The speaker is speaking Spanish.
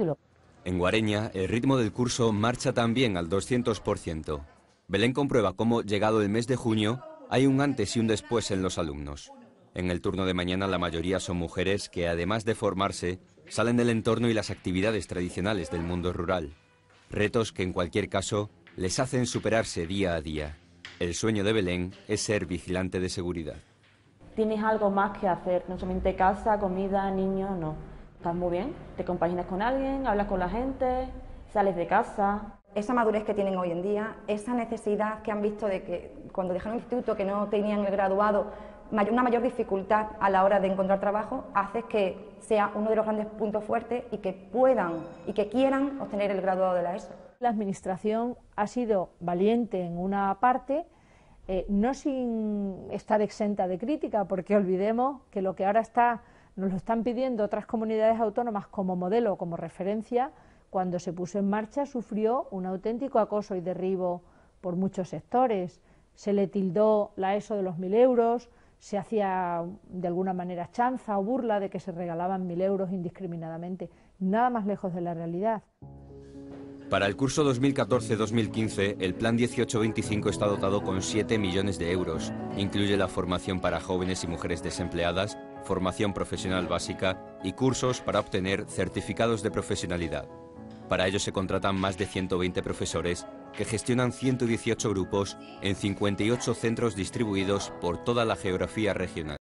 En Guareña, el ritmo del curso marcha también al 200%. Belén comprueba cómo, llegado el mes de junio, hay un antes y un después en los alumnos. En el turno de mañana la mayoría son mujeres que, además de formarse, salen del entorno y las actividades tradicionales del mundo rural. Retos que, en cualquier caso, les hacen superarse día a día. El sueño de Belén es ser vigilante de seguridad. Tienes algo más que hacer, no solamente casa, comida, niños, no. Estás muy bien, te compaginas con alguien, hablas con la gente, sales de casa. Esa madurez que tienen hoy en día, esa necesidad que han visto de que cuando dejaron el instituto, que no tenían el graduado, una mayor dificultad a la hora de encontrar trabajo, hace que sea uno de los grandes puntos fuertes y que puedan y que quieran obtener el graduado de la ESO. La Administración ha sido valiente en una parte, no sin estar exenta de crítica, porque olvidemos que lo que ahora nos lo están pidiendo otras comunidades autónomas como modelo, como referencia, cuando se puso en marcha sufrió un auténtico acoso y derribo por muchos sectores. Se le tildó la ESO de los 1.000 euros, se hacía de alguna manera chanza o burla de que se regalaban 1.000 euros indiscriminadamente. Nada más lejos de la realidad. Para el curso 2014-2015, el Plan 1825 está dotado con 7 millones de euros. Incluye la formación para jóvenes y mujeres desempleadas, formación profesional básica y cursos para obtener certificados de profesionalidad. Para ello se contratan más de 120 profesores que gestionan 118 grupos en 58 centros distribuidos por toda la geografía regional.